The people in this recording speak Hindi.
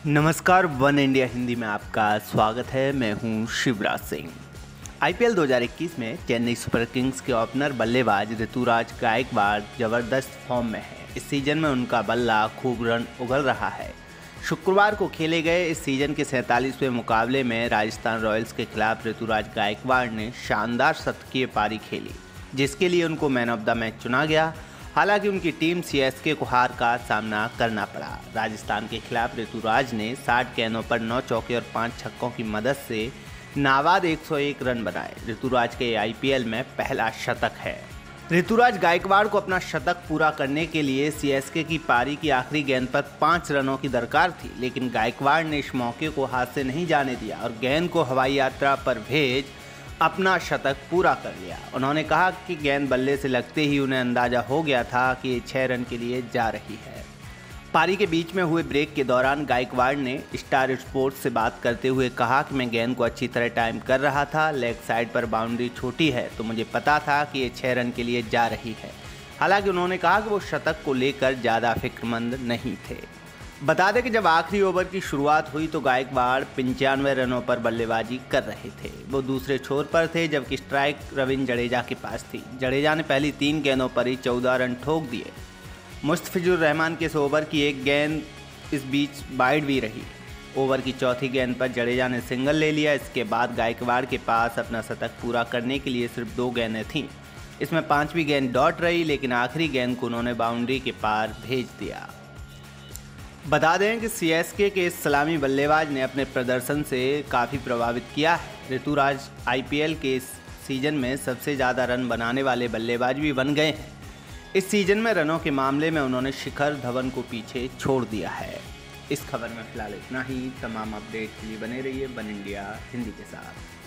नमस्कार, वन इंडिया हिंदी में आपका स्वागत है। मैं हूं शिवराज सिंह। आईपीएल 2021 में चेन्नई सुपर किंग्स के ओपनर बल्लेबाज ऋतुराज गायकवाड़ जबरदस्त फॉर्म में है। इस सीजन में उनका बल्ला खूब रन उगल रहा है। शुक्रवार को खेले गए इस सीजन के 47वें मुकाबले में राजस्थान रॉयल्स के खिलाफ ऋतुराज गायकवाड़ ने शानदार शतकीय पारी खेली, जिसके लिए उनको मैन ऑफ द मैच चुना गया। हालांकि उनकी टीम सीएसके को हार का सामना करना पड़ा। राजस्थान के खिलाफ ऋतुराज ने 60 गेंदों पर 9 चौके और 5 छक्कों की मदद से नाबाद 101 रन बनाए। ऋतुराज के आईपीएल में पहला शतक है। ऋतुराज गायकवाड़ को अपना शतक पूरा करने के लिए सीएसके की पारी की आखिरी गेंद पर 5 रनों की दरकार थी, लेकिन गायकवाड़ ने इस मौके को हाथ से नहीं जाने दिया और गेंद को हवाई यात्रा पर भेज अपना शतक पूरा कर लिया। उन्होंने कहा कि गेंद बल्ले से लगते ही उन्हें अंदाजा हो गया था कि ये 6 रन के लिए जा रही है। पारी के बीच में हुए ब्रेक के दौरान गायकवाड़ ने स्टार स्पोर्ट्स से बात करते हुए कहा कि मैं गेंद को अच्छी तरह टाइम कर रहा था। लेग साइड पर बाउंड्री छोटी है तो मुझे पता था कि ये 6 रन के लिए जा रही है। हालांकि उन्होंने कहा कि वो शतक को लेकर ज़्यादा फिक्रमंद नहीं थे। बता दें कि जब आखिरी ओवर की शुरुआत हुई तो गायकवाड़ 95 रनों पर बल्लेबाजी कर रहे थे। वो दूसरे छोर पर थे जबकि स्ट्राइक रविंद्र जडेजा के पास थी। जडेजा ने पहली 3 गेंदों पर ही 14 रन ठोक दिए। मुस्तफिजुर रहमान के इस ओवर की एक गेंद इस बीच वाइड भी रही। ओवर की चौथी गेंद पर जडेजा ने सिंगल ले लिया। इसके बाद गायकवाड़ के पास अपना शतक पूरा करने के लिए सिर्फ 2 गेंदें थीं। इसमें 5वीं गेंद डॉट रही, लेकिन आखिरी गेंद को उन्होंने बाउंड्री के पार भेज दिया। बता दें कि सीएसके के इस सलामी बल्लेबाज ने अपने प्रदर्शन से काफ़ी प्रभावित किया है। ऋतुराज आईपीएल के इस सीजन में सबसे ज़्यादा रन बनाने वाले बल्लेबाज भी बन गए हैं। इस सीजन में रनों के मामले में उन्होंने शिखर धवन को पीछे छोड़ दिया है। इस खबर में फिलहाल इतना ही। तमाम अपडेट के लिए बने रहिए वन इंडिया हिंदी के साथ।